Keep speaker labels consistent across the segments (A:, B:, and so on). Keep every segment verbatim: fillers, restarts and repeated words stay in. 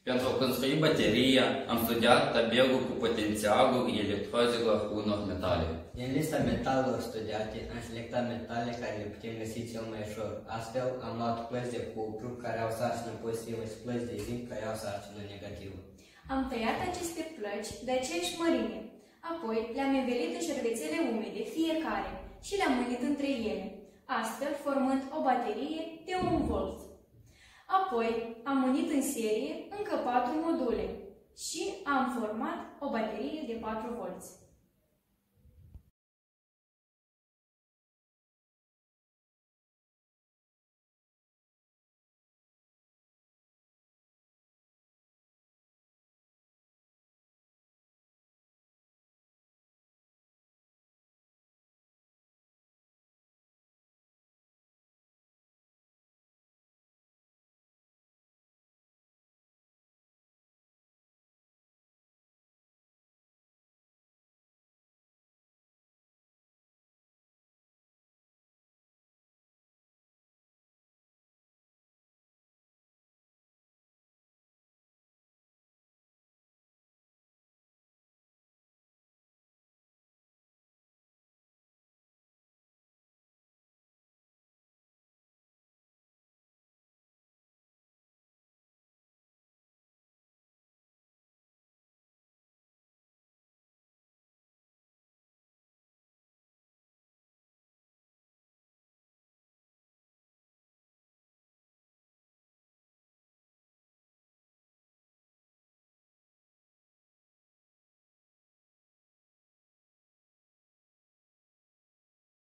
A: Pentru a construi bateria, am studiat tabelul cu potențialul electrozilor unor metale.
B: Din lista metalelor studiate, am selectat metale care le putem găsi cel mai ușor. Astfel, am luat plăți de cupru care au sarcină pozitivă și plăți de zinc care au sarcină negativă.
C: Am tăiat aceste plăci de aceeași mărime. Apoi le-am învelit în șervețele umede fiecare și le-am unit între ele, astfel formând o baterie de un volt. Apoi am unit în serie încă patru module și am format o baterie de patru volți.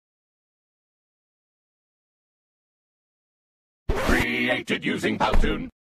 D: Created using Powtoon.